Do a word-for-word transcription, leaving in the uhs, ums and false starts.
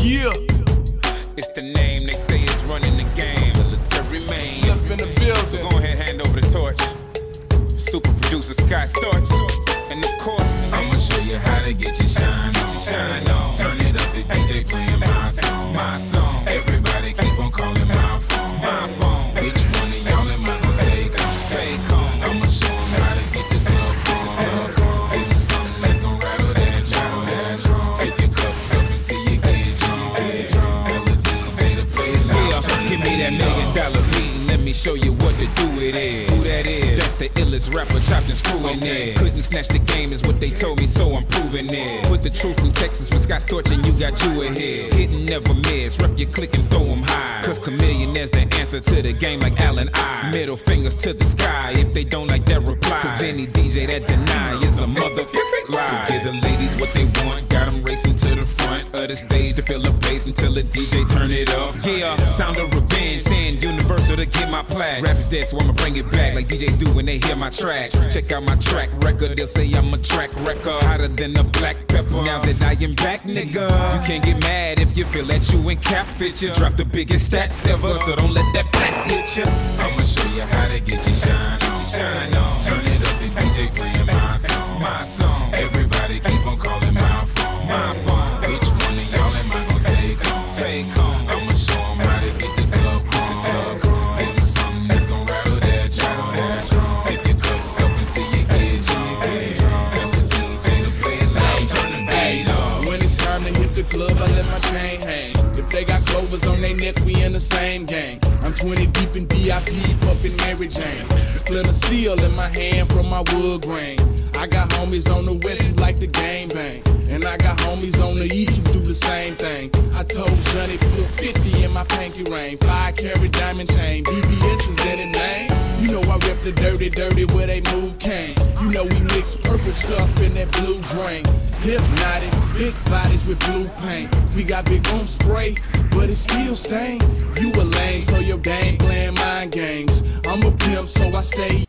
Yeah. It's the name they say is running the game. Military man. Up in the building. So go ahead, hand over the torch. Super producer Scott Storch. And of course, I'ma show you how to get your shine on. Shine on. Turn it up, the D J playing my song. My song. Everybody keep on calling my phone. My phone. Which one of y'all am I gonna take on? Take on. I'ma show them how to get the club on. Give me something that's gonna rattle that drum. Take your cups up until you get drunk. Tell the D J to play it loud. yeah, give me that million dollar beat and let me show you what to do with it. Who that is? That's the illest rapper chopped and screwing it. Couldn't snatch the game is what they told me, so I'm proving it. Put the truth from Texas with Scott Storch and you got you ahead. Hit and never miss, rep your click and throw them high. Cause Chameleonaire's the answer to the game like Allen I. Middle fingers to the sky if they don't like that reply. Cause any D J that deny is a motherfucking lie. So give the ladies what they want, got them racing to the front of the stage to feel the bass until the D J turn it up. Yeah, sound of revenge, saying Universal to get my plaque. Rap is dead, so I'ma bring it back like D Js do when they hear my tracks. Check out my track record, they'll say I'm a track record, hotter than a black pepper. Now that I am back, nigga, you can't get mad if you feel that you ain't cap fit ya. Drop the biggest stats ever, so don't let that black hit ya. I'ma show you how to get your shine on. Shine on. Turn it up, the D J playing my song. My song. Everybody keep on calling my phone. My phone. Which one of y'all am I gonna take on? Take on. I'ma show them how to get the club on. Give them something that's gonna rattle that drum. Take your cups up until you get drunk. Tell the D J to play it loud. Turn the beat up. When it's time to hit the club, I let my chain hang. If they got clovers on their neck, we in the same gang. I'm twenty deep in V I P, puffin' Mary Jane. Split a steel in my hand from my wood grain. I got homies on the west who like the game bang. And I got homies on the east who do the same thing. I told Johnny put fifty in my pinky ring. Five carat diamond chain, B B S is in the name. You know I rep the dirty, dirty where they move cane. You know we mix purple stuff in that blue drain. Hypnotic, big bodies with blue paint. We got big on spray, but it still stain. You a lame, so your game playing mind games. I'm a pimp, so I stay